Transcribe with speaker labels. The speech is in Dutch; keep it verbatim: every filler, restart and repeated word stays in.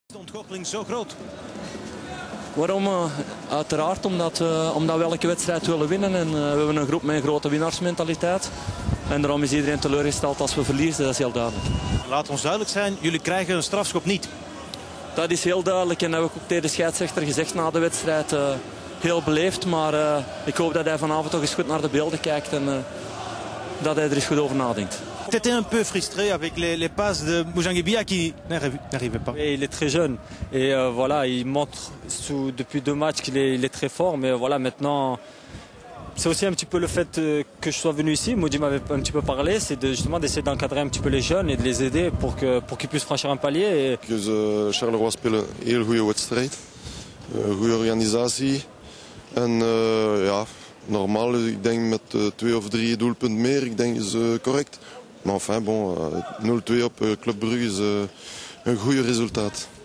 Speaker 1: De ontgoocheling zo groot?
Speaker 2: Waarom? Uh, uiteraard omdat, uh, omdat we elke wedstrijd willen winnen. En, uh, we hebben een groep met een grote winnaarsmentaliteit. En daarom is iedereen teleurgesteld als we verliezen, dat is heel duidelijk.
Speaker 1: Laat ons duidelijk zijn, jullie krijgen een strafschop niet.
Speaker 2: Dat is heel duidelijk en dat heb ik ook tegen de scheidsrechter gezegd na de wedstrijd. Uh, heel beleefd, maar uh, ik hoop dat hij vanavond toch eens goed naar de beelden kijkt en uh, dat hij er eens goed over nadenkt.
Speaker 1: T'étais un peu frustré avec les, les passes de Moujanguibia qui n'arrivait pas.
Speaker 3: Et il est très jeune et euh, voilà, il montre sous, depuis deux matchs qu'il est, il est très fort. Mais voilà, maintenant, c'est aussi un petit peu le fait que je sois venu ici. Moudi m'avait un petit peu parlé, c'est de, justement d'essayer d'encadrer un petit peu les jeunes et de les aider pour que pour qu'ils puissent franchir un palier. Et...
Speaker 4: Dus uh, Charleroi spelen een heel goede wedstrijd, uh, goede organisatie en uh, ja, normaal, ik denk met uh, twee of drie doelpunten meer, ik denk is uh, correct. Maar enfin, bon, uh, nul twee op uh, Club Brugge is uh, een goed resultaat.